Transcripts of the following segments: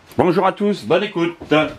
Bonjour à tous, bonne écoute.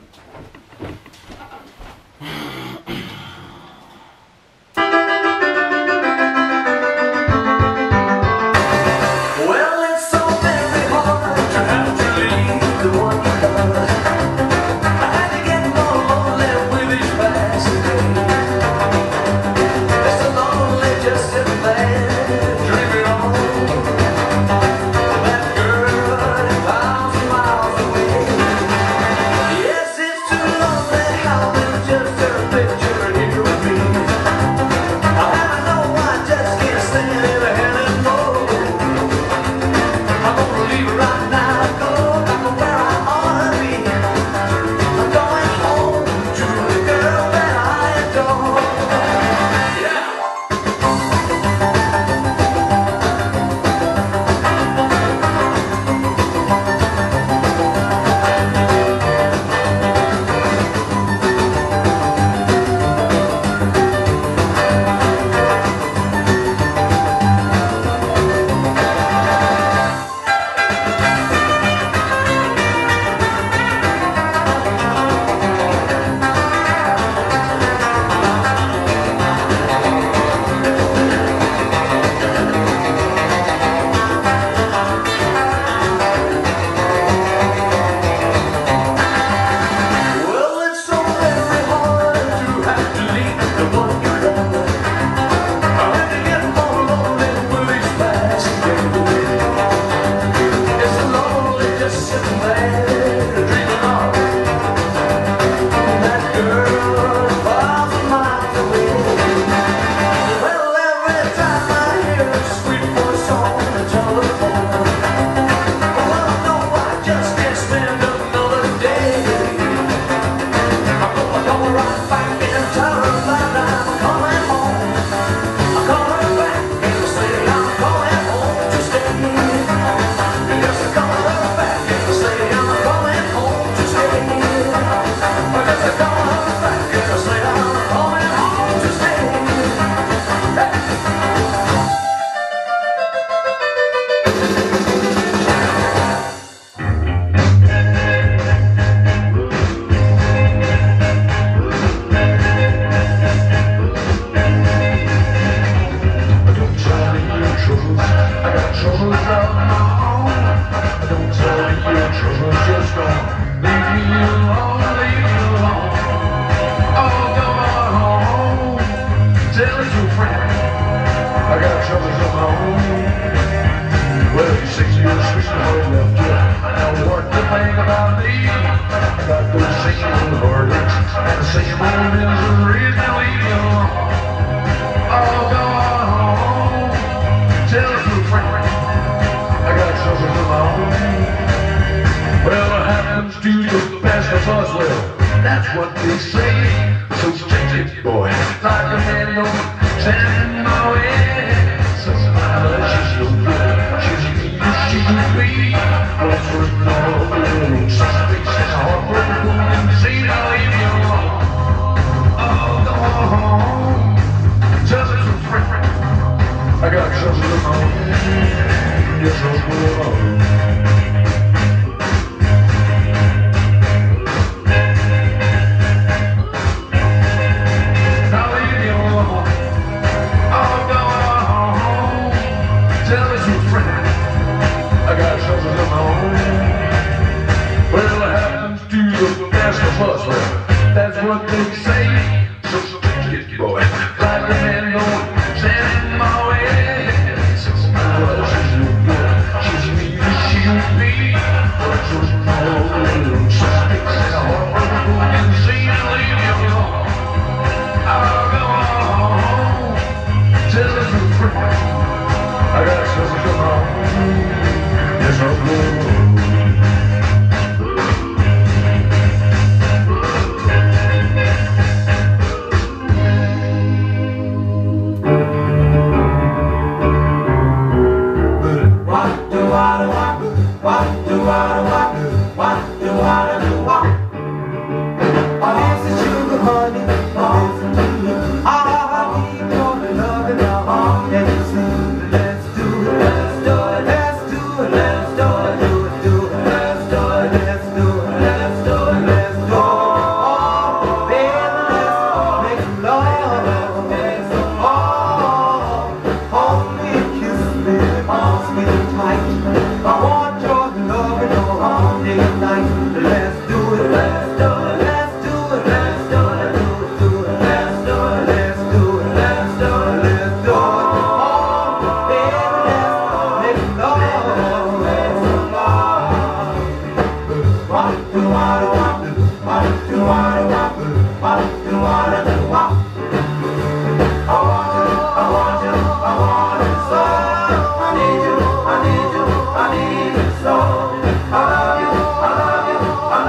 That's what they say. So change it, boy. Like a man, stand in my way. So she's so good. She's me. What's worth knowing? Suspicious, heartbreaking, and say I'll leave you alone. Oh, go home. Just as a friend. I got trouble at home. You're trouble alone. That's what they say. So take it, boy. Like a man going, stand in my way. So she's no good. She's me, she's all day and night. Let's do it, let's do it, let's do it, let's do it, do it, let's do it, let's do it, let's do it, let's do it. Oh, baby, let's make it go. What do I want? What do I want? What do I want? I want you, I want you, I want you so. I need you, I need you, I need you so. I love you, I love you, I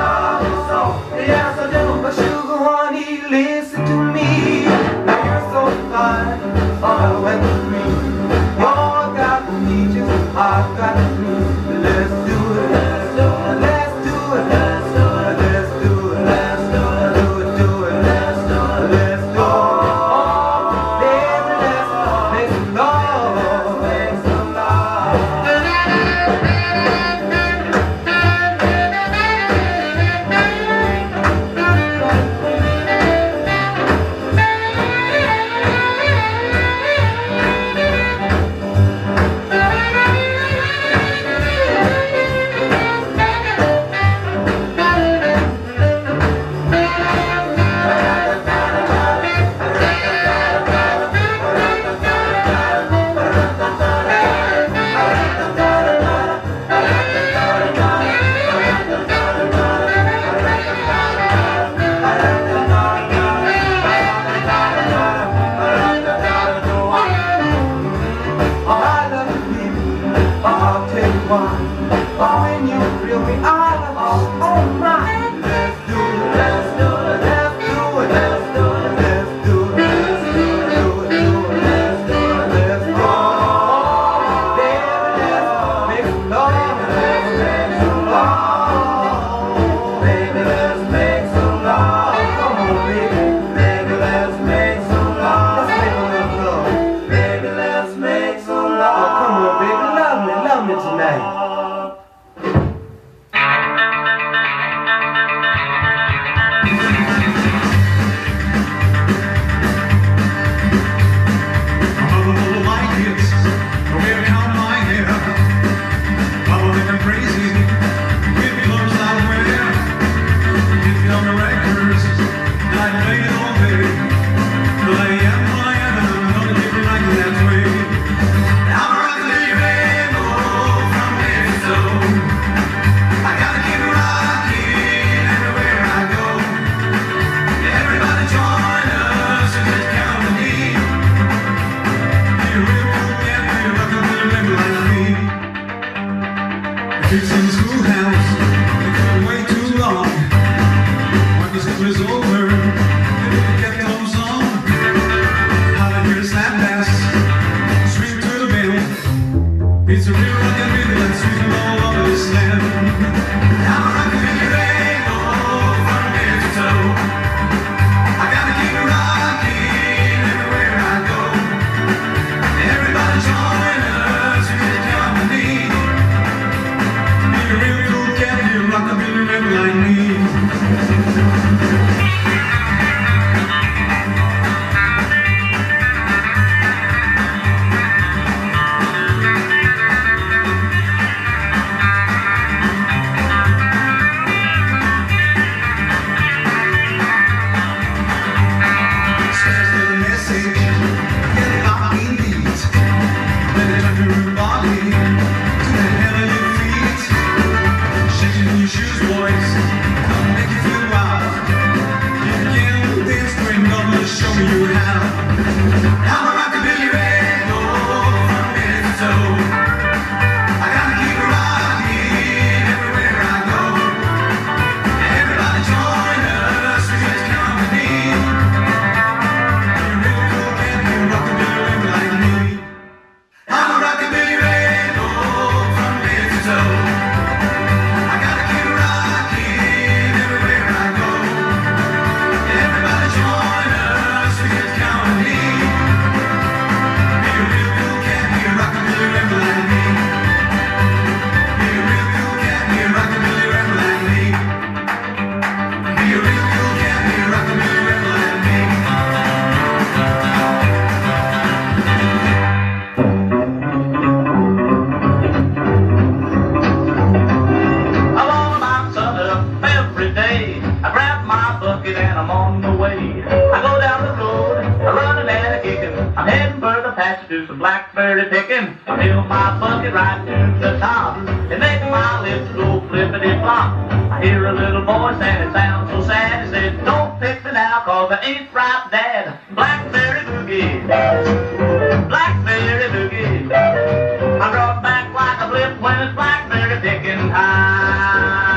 do some blackberry picking. I fill my bucket right to the top. It makes my lips go flippity-flop. I hear a little voice and it sounds so sad. It said, don't pick me now, cause I ain't ripe, Dad. Blackberry boogie, blackberry boogie. I draw back like a blip when it's blackberry picking time.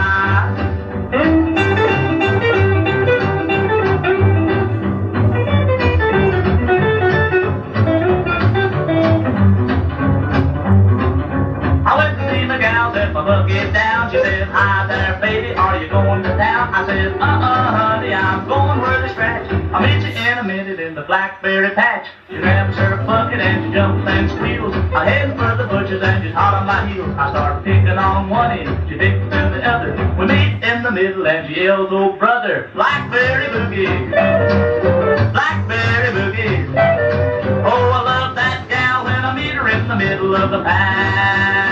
Get down, she said, hi there, baby, are you going to town? I said, honey, I'm going where they scratch. I'll meet you in a minute in the blackberry patch. She grabs her bucket and she jumps and squeals. I head for the butcher's and she's hot on my heels. I start picking on one end, she picks to the other. We meet in the middle and she yells, oh brother, blackberry boogie, blackberry boogie. Oh, I love that gal when I meet her in the middle of the patch.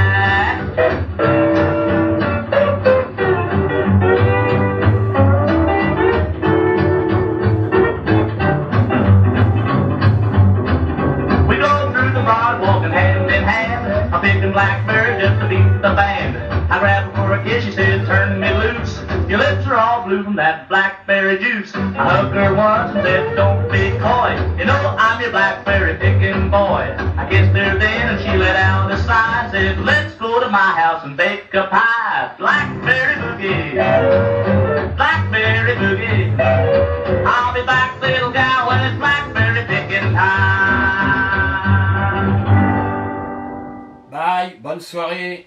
Blackberry just to beat the band. I grab her for a kiss, she said, turn me loose. Your lips are all blue from that blackberry juice. I hugged her once and said, don't be coy. You know I'm your blackberry picking boy. I kissed her then and she let out a sigh. Said, let's go to my house and bake a pie. Blackberry boogie, blackberry boogie. I'll be back, little gal, when it's blackberry picking time. Bye, bonne soirée.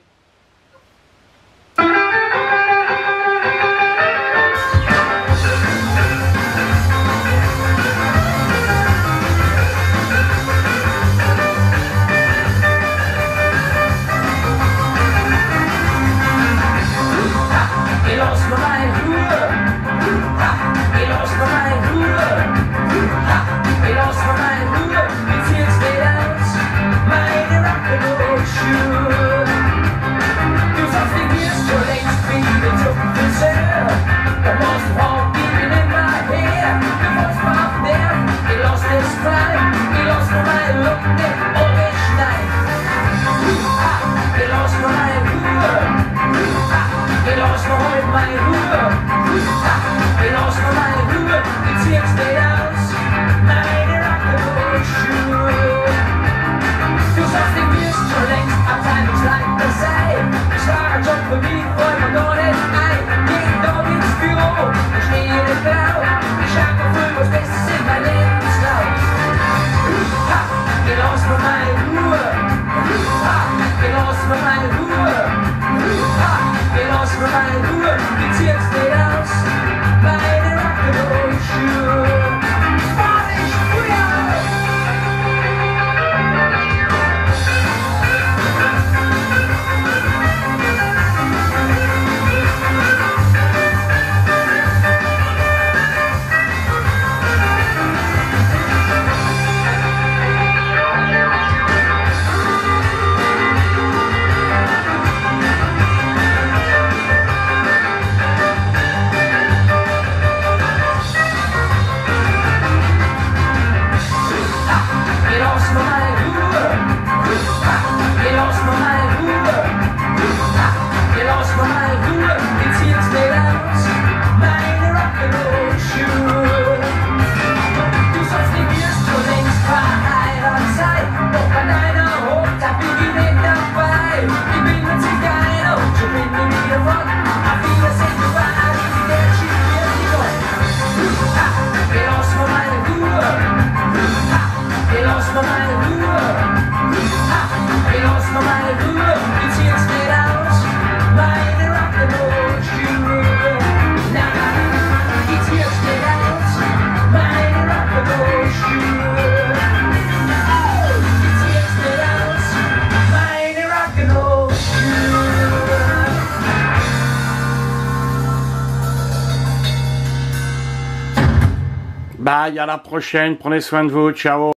Bye, à la prochaine, prenez soin de vous, ciao.